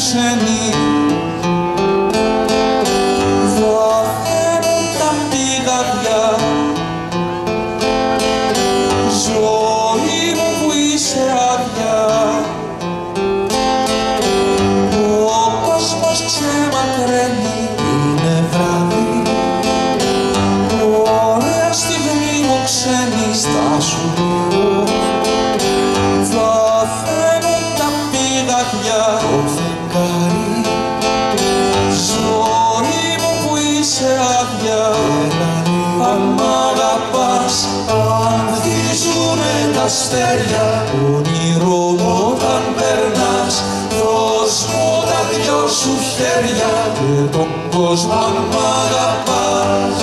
ξένη. Βαθαίνουν τα πηγαδιά, ζωή μου που είσαι άδεια. Ο κόσμος ξεματραίνει, είναι βράδυ. Ωραία στιγμή μου ξένη, στάσου λίγο. Βαθαίνουν τα πηγαδιά, το φεγγάρι. Ζωή μου που είσαι άδεια. Αν μ' αγαπάς, ανθίζουνε τα αστέρια. Όνειρο όταν περνάς, δώσ' μου τα δυο σου χέρια και τον κόσμο αν μ' αγαπάς.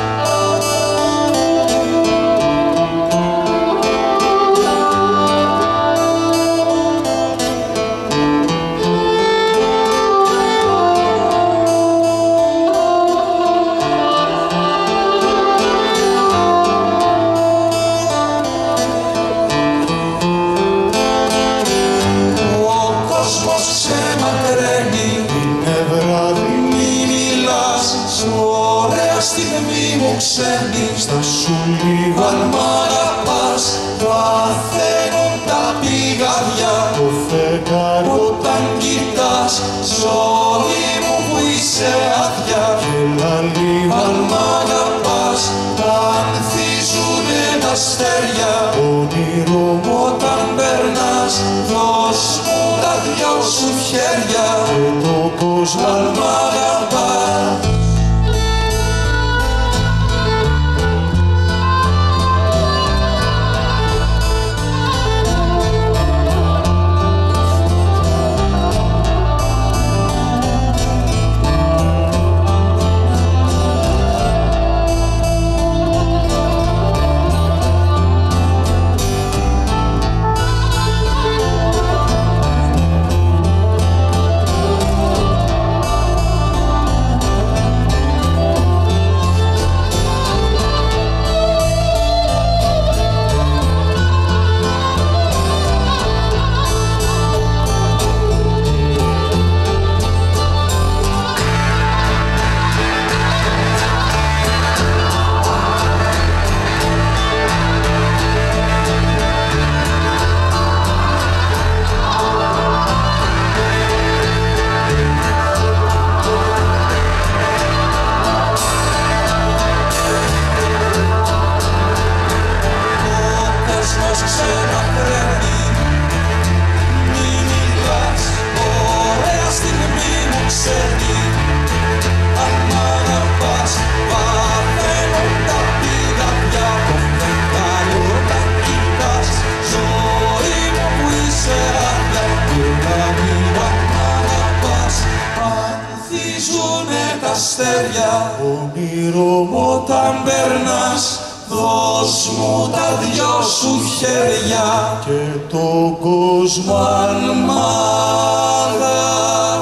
Ξένη, στάσου λίγο. Αν μ' αγαπάς, βαθαίνουν τα πηγαδιά. Το φεγγάρι όταν κοιτάς, ζωή μου που είσαι άδεια. Έλα λίγο. Αν μ' αγαπάς, ανθίζουνε τα αστέρια. Όνειρο όταν περνάς, δώσ' μου τα δυο σου χέρια και το κόσμο αν μ' αγαπάς. Όνειρο όταν περνάς, δώσ' μου τα δυο σου χέρια και το κόσμο αν μ' αγαπάς.